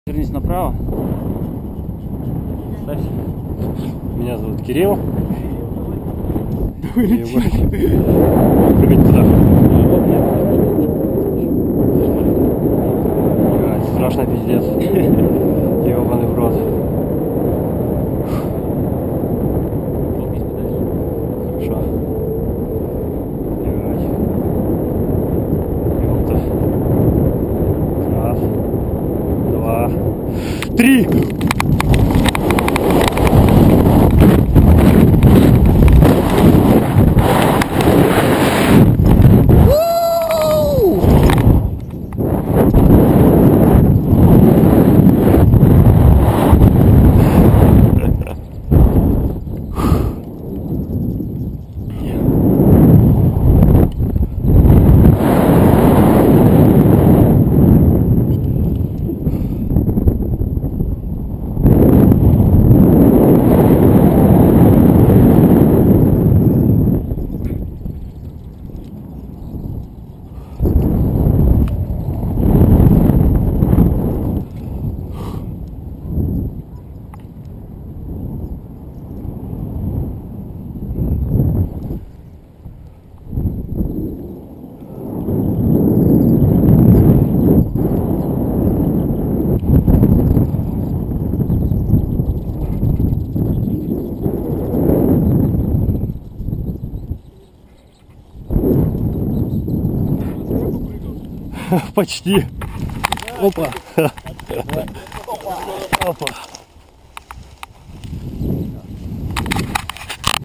Вернись направо. Ставься. Меня зовут Кирилл. Прыгать туда. Страшно, пиздец. Ёбаный в рот. Хорошо. Ёпта. Раз. Два. Три! Почти. Опа. Опа.